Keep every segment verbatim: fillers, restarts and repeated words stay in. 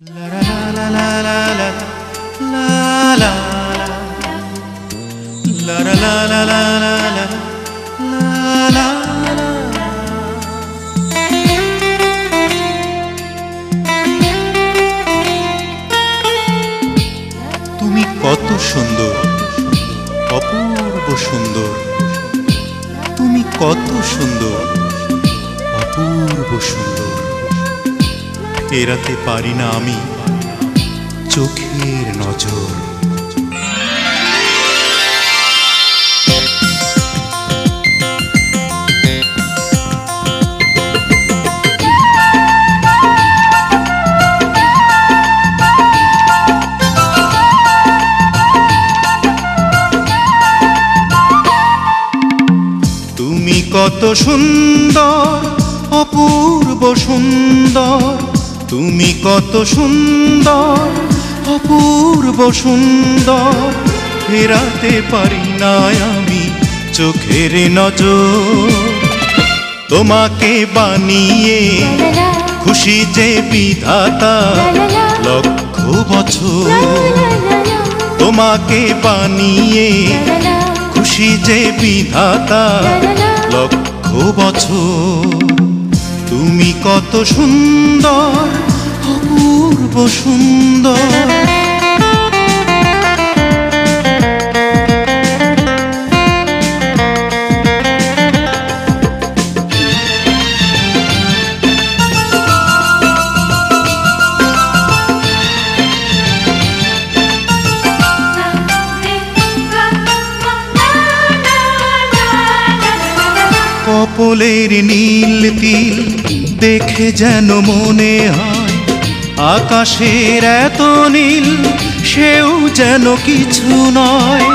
তুমি কত সুন্দর, অপূর্ব সুন্দর। তুমি কত সুন্দর, অপূর্ব সুন্দর। ফেরাতে পারি না আমি চোখের নজর। তুমি কত সুন্দর, অপূর্ব সুন্দর। তুমি কত সুন্দর, অপূর্ব সুন্দর। ফেরাতে পারি না আমি চোখের নজর। তোমাকে বানিয়ে খুশি যে বিধাতা লক্ষ বছর। তোমাকে বানিয়ে খুশি যে বিধাতা লক্ষ বছর। তুমি কত সুন্দর, অপূর্ব সুন্দর। কপলের নীল তিল দেখে যেন মনে হয় আকাশের এত নীল সেও যেন কিছু নয়।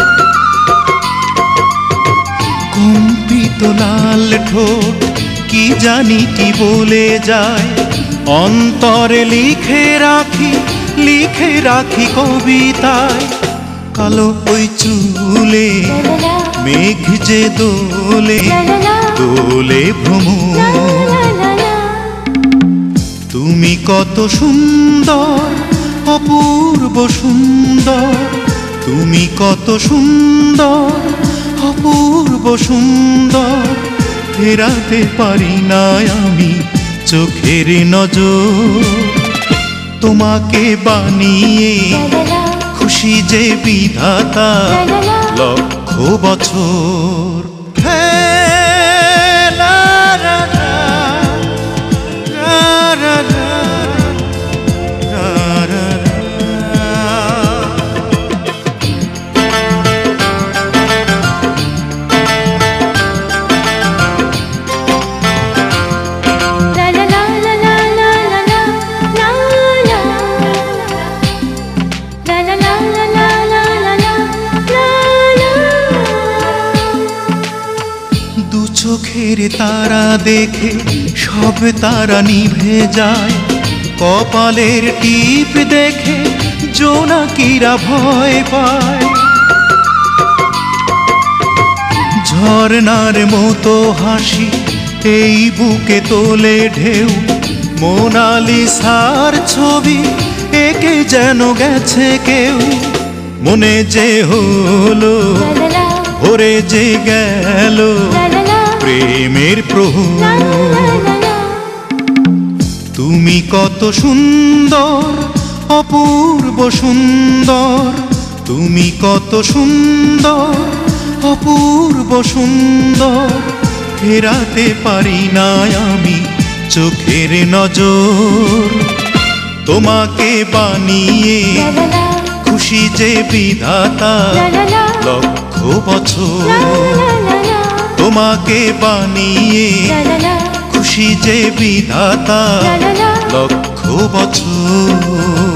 কম্পিত লাল ঠোঁট কি জানি কি বলে যায়। অন্তরে লিখে রাখি, লিখে রাখি কবিতায়। কালো ওই চুলে মেঘ যে দোলে, দোলে ভ্রমর। তুমি কত সুন্দর, অপূর্ব সুন্দর। তুমি কত সুন্দর, অপূর্ব সুন্দর। ফেরাতে পারি না আমি চোখের নজর। তোমাকে বানিয়ে খুশি যে বিধাতা লক্ষ বছর। চোখের তারা দেখে সব তারা নিভে যায়। কপালের টিপ দেখে জোনাকিরা ভয় পায়। ঝর্ণার মতো হাসি এই বুকে তোলে ঢেউ। মোনালিসার ছবি একে যেন গেছে কেউ। মনে যে হলো ভরে যে গেল প্রেমের প্রহর। তুমি কত সুন্দর, অপূর্ব সুন্দর। তুমি কত সুন্দর, অপূর্ব সুন্দর। ফেরাতে পারি না আমি চোখের নজর। তোমাকে বানিয়ে খুশি যে বিধাতা লক্ষ বছর। তোমাকে বানিয়ে খুশি যে বিধাতা লক্ষ বছর।